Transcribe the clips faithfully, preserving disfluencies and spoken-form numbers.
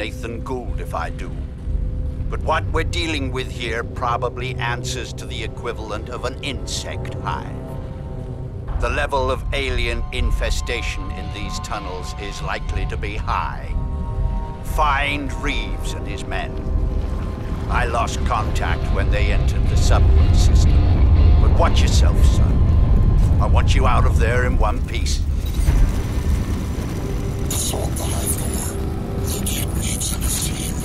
Nathan Gould if I do. But what we're dealing with here probably answers to the equivalent of an insect hive. The level of alien infestation in these tunnels is likely to be high. Find Reeves and his men. I lost contact when they entered the subway system. But watch yourself, son. I want you out of there in one piece. Assault the hive core. Locate Reeves and his team.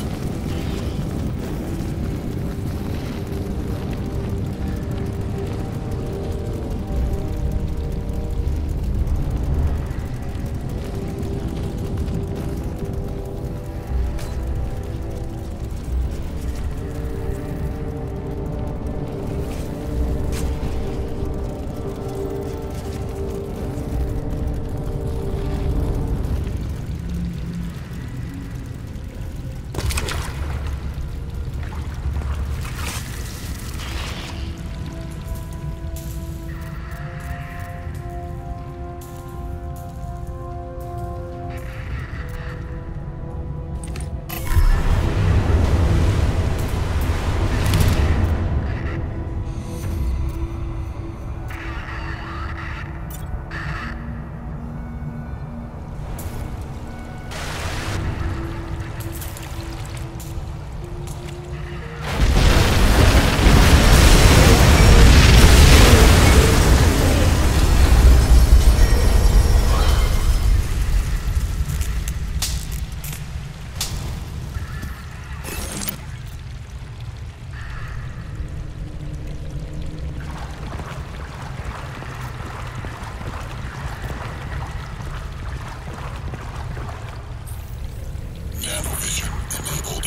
Nanovision enabled.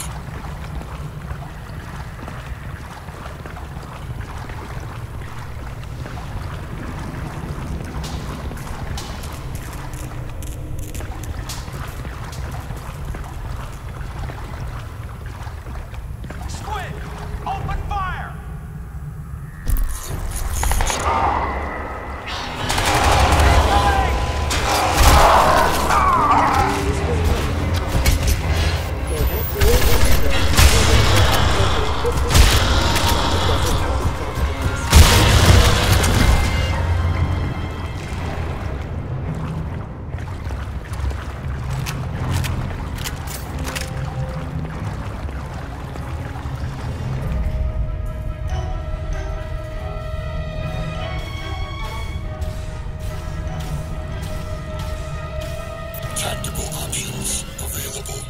Squid! Open fire! Tactical options available.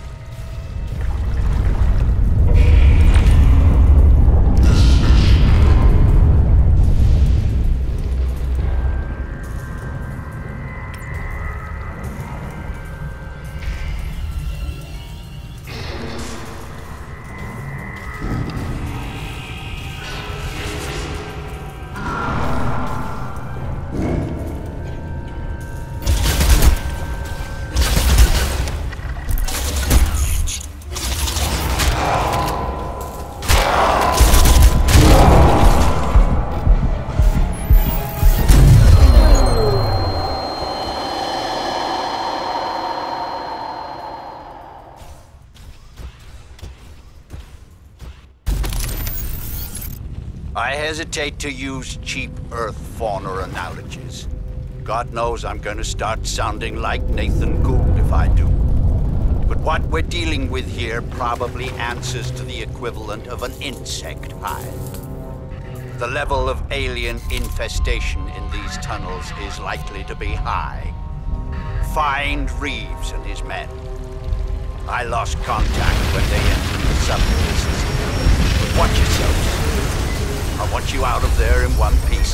I hesitate to use cheap Earth fauna analogies. God knows I'm going to start sounding like Nathan Gould if I do. But what we're dealing with here probably answers to the equivalent of an insect hive. The level of alien infestation in these tunnels is likely to be high. Find Reeves and his men. I lost contact when they entered the subway system. But watch yourselves. I want you out of there in one piece.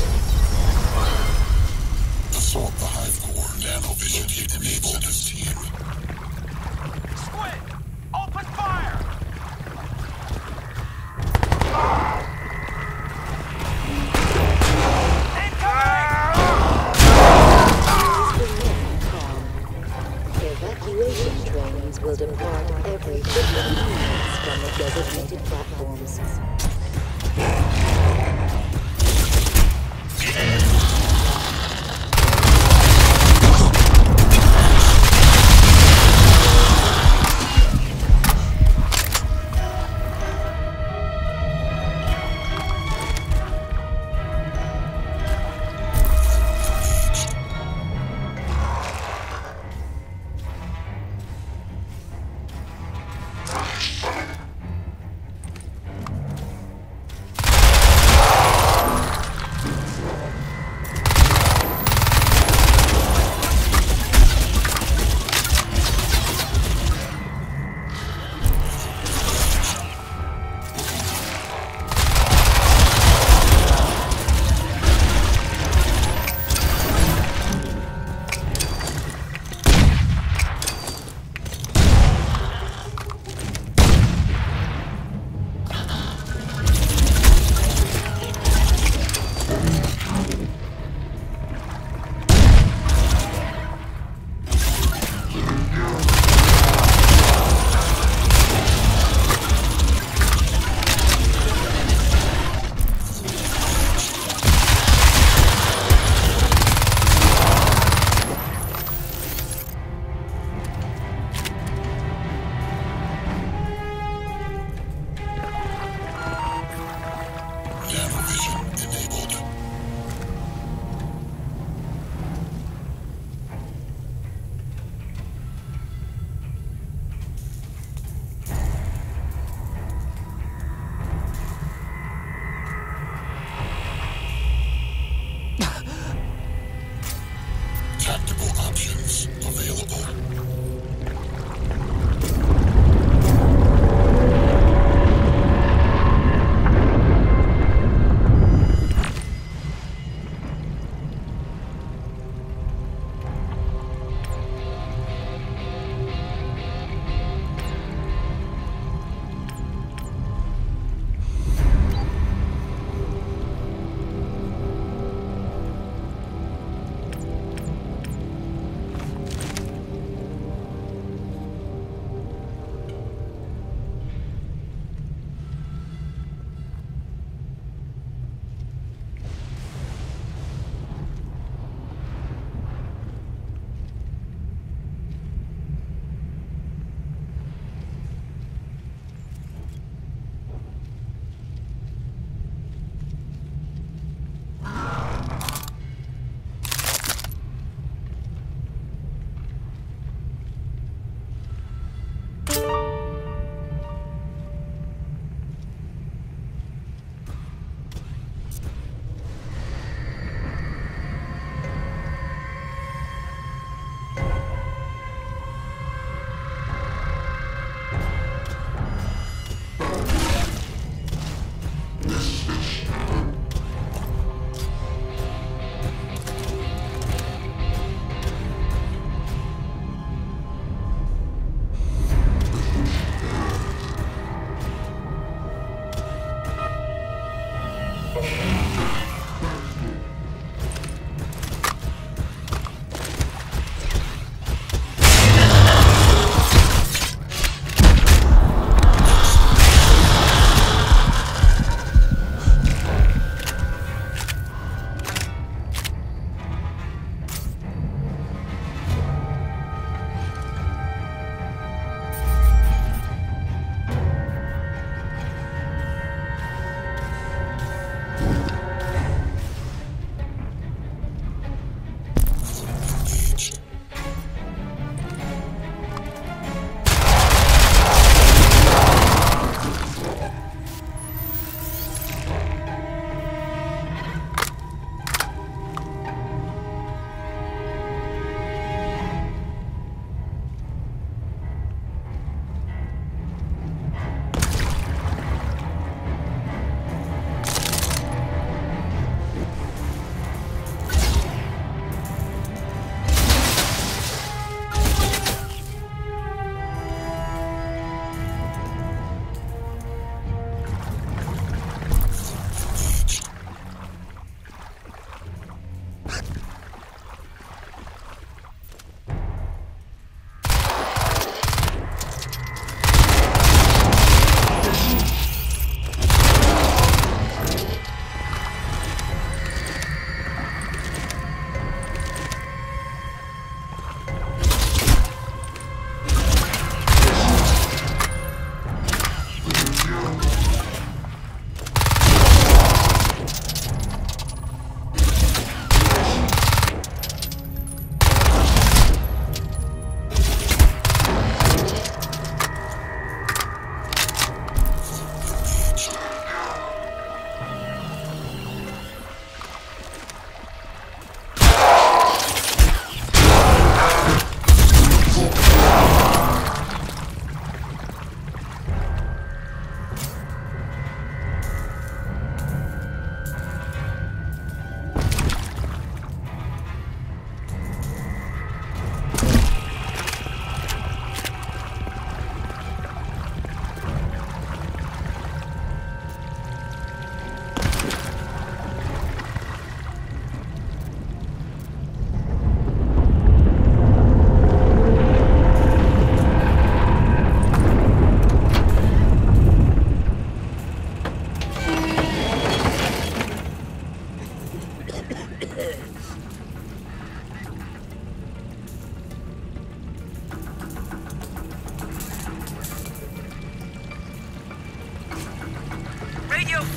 Assault the hive core. Nanovision enabled his team. Squid! Open fire! Evacuation trains will depart every fifteen minutes from the designated platforms.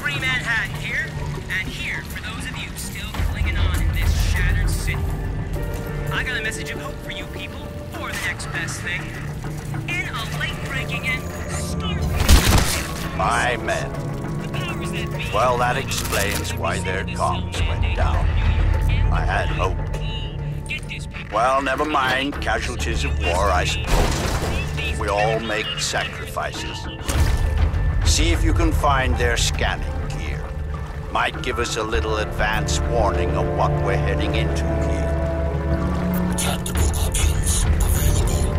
Free Manhattan here, and here for those of you still clinging on in this shattered city. I got a message of hope for you people, or the next best thing. In a late-breaking and startling... My men. The powers that be... Well, that explains why their comms went down. I had hope. Well, never mind. Casualties of war, I suppose. We all make sacrifices. See if you can find their scanning gear. Might give us a little advance warning of what we're heading into here. Tactical options available.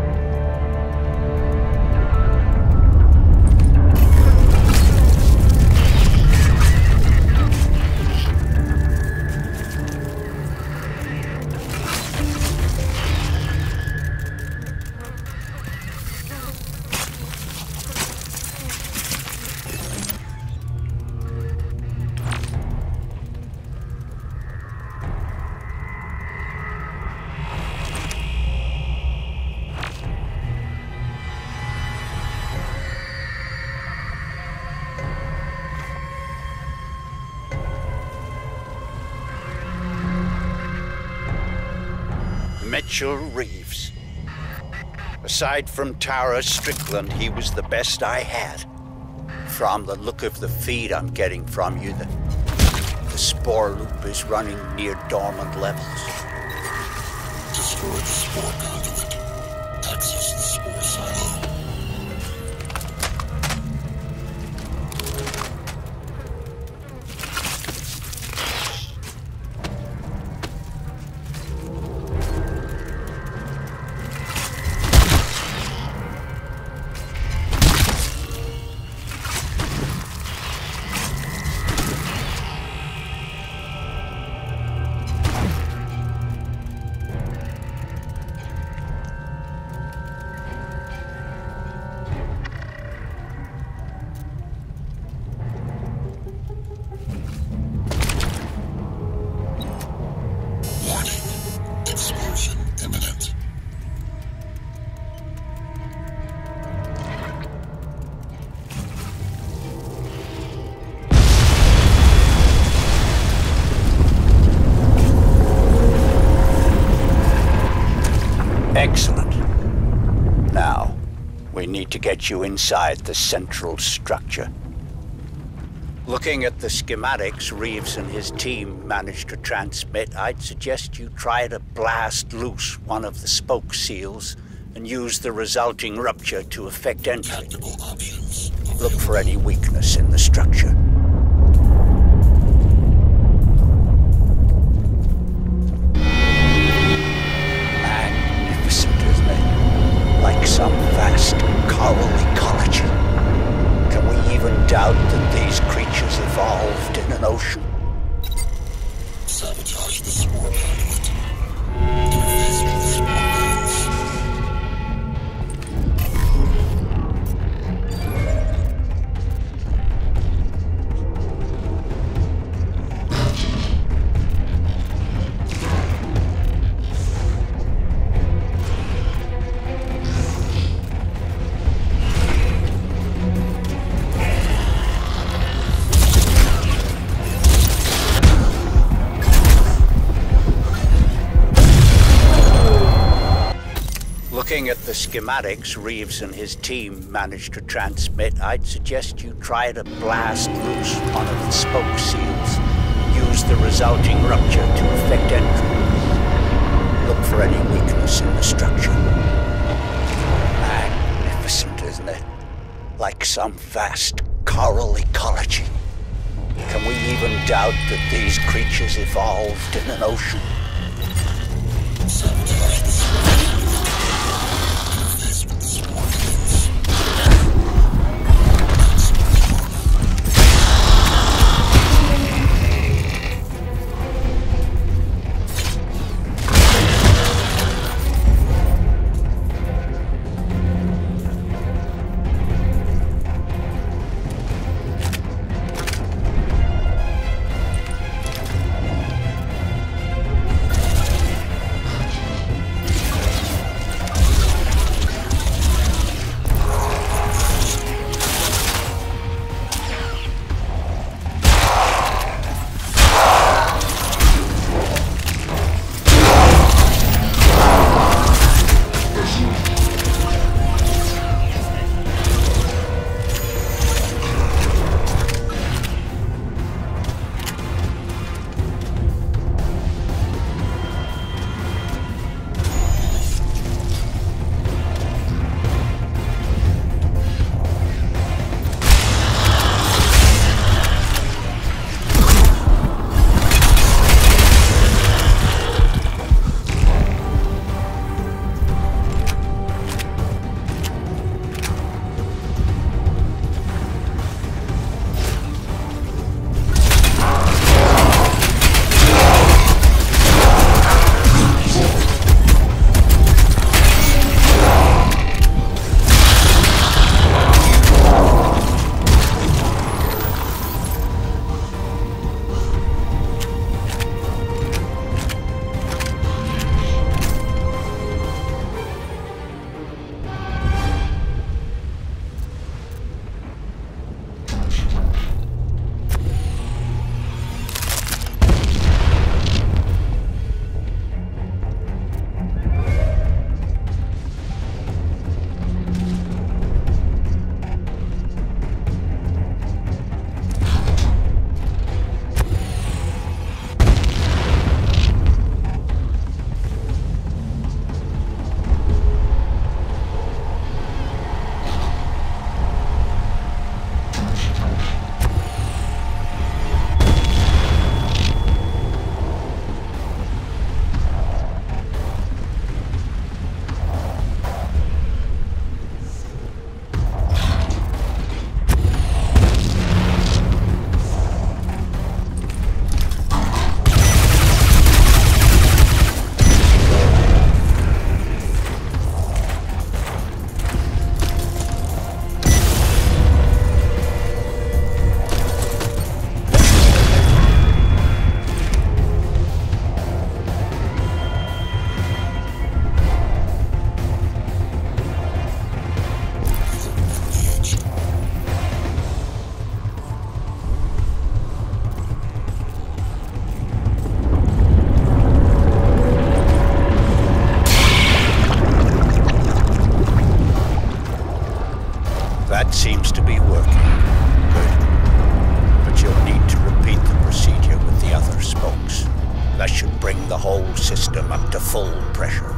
Mitchell Reeves. Aside from Tara Strickland, he was the best I had. From the look of the feed I'm getting from you, the, the spore loop is running near dormant levels. Destroy the spore conduit. Access the spore silo. Explosion imminent. Excellent. Now, we need to get you inside the central structure. Looking at the schematics Reeves and his team managed to transmit, I'd suggest you try to blast loose one of the spoke seals and use the resulting rupture to effect entry. Tactical options. Look for any weakness in the structure. Magnificent, isn't it? Like some vast coral ecology. Can we even doubt that these creatures evolved in an ocean? Sabotage the spore conduit. Interface with the spore veins. Looking at the schematics Reeves and his team managed to transmit, I'd suggest you try to blast loose one of the spoke seals. Use the resulting rupture to effect entry. Look for any weakness in the structure. Magnificent, isn't it? Like some vast coral ecology. Can we even doubt that these creatures evolved in an ocean? Sabotage the spore conduit. Interface with the spore veins. That seems to be working. Good. But you'll need to repeat the procedure with the other spokes. That should bring the whole system up to full pressure.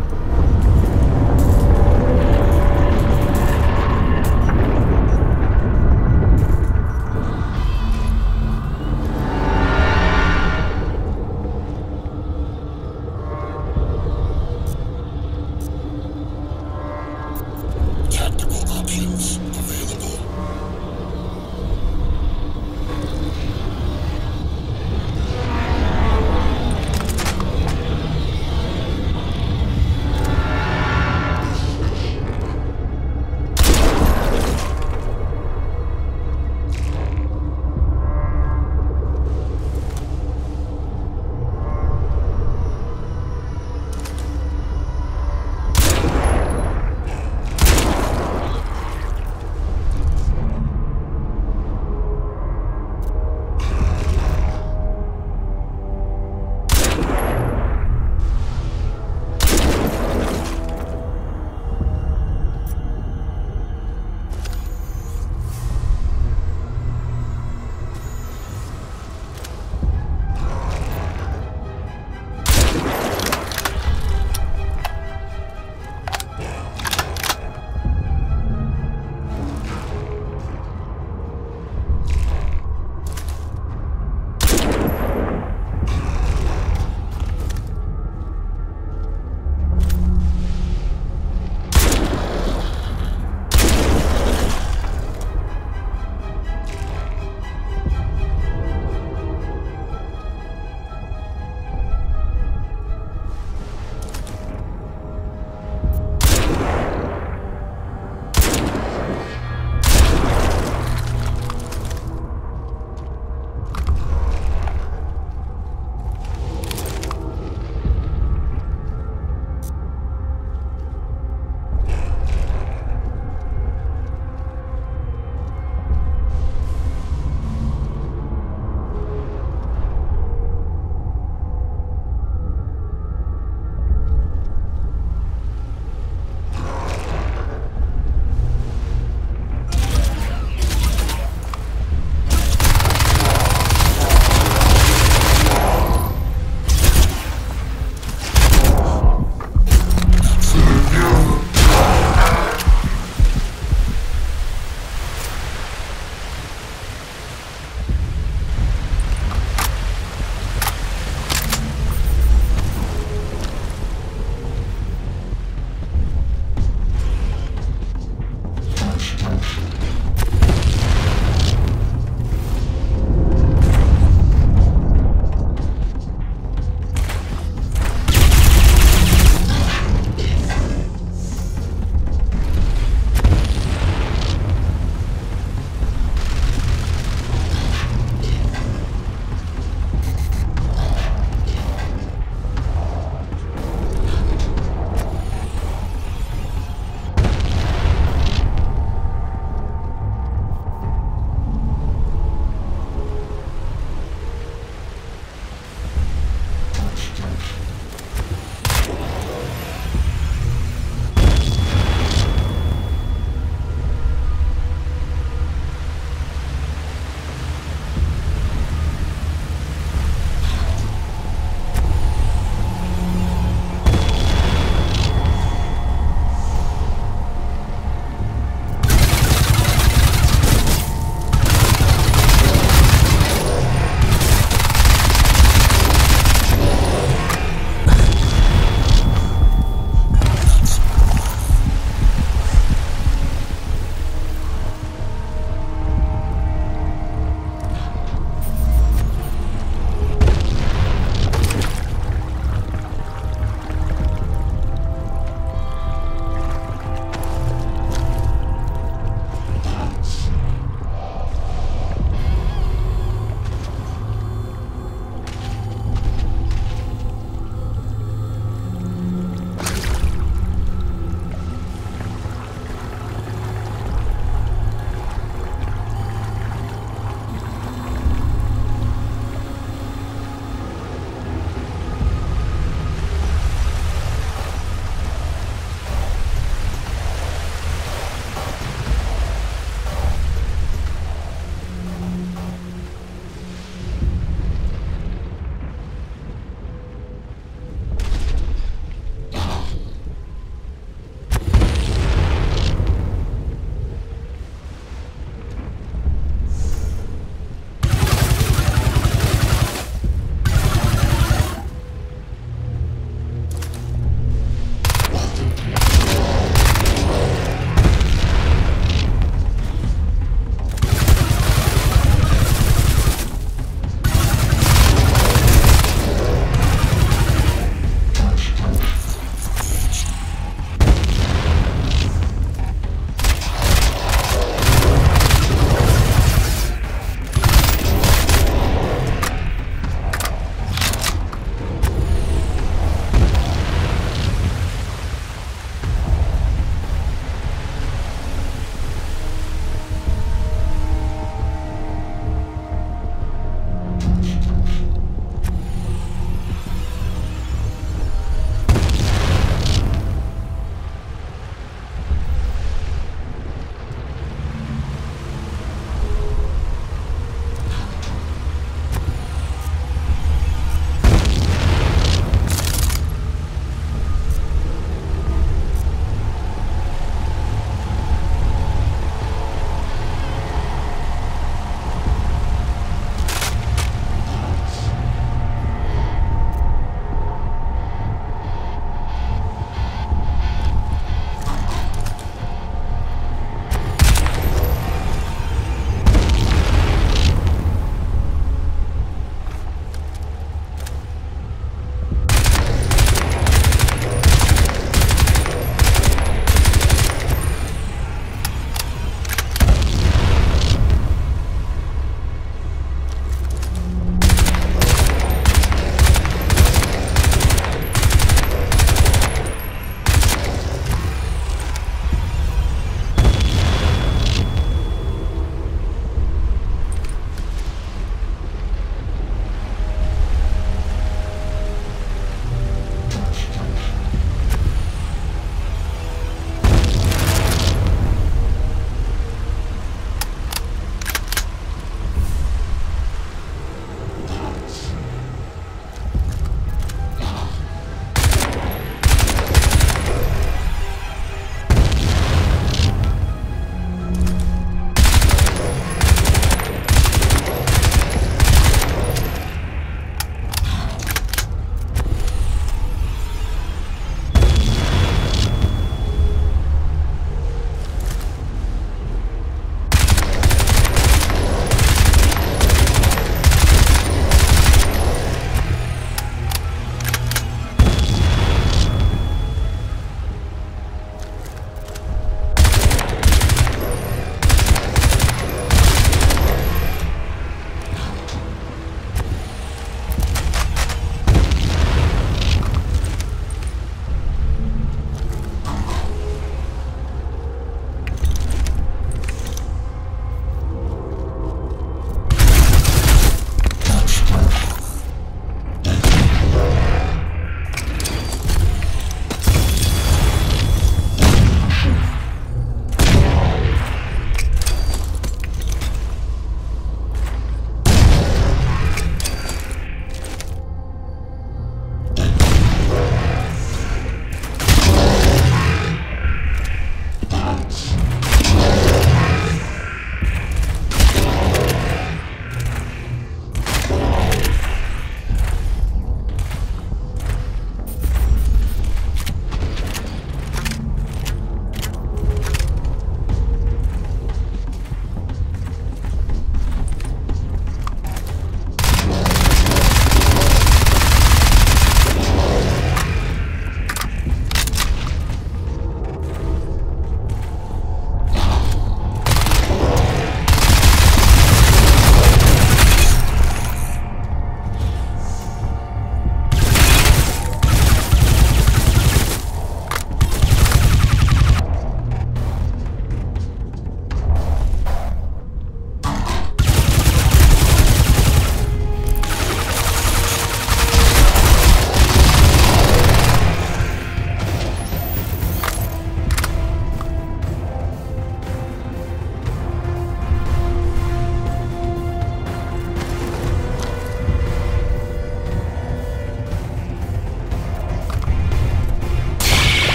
Tactical options available.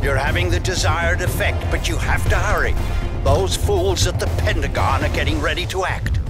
You're having the desired effect, but you have to hurry. Those fools at the Pentagon are getting ready to act.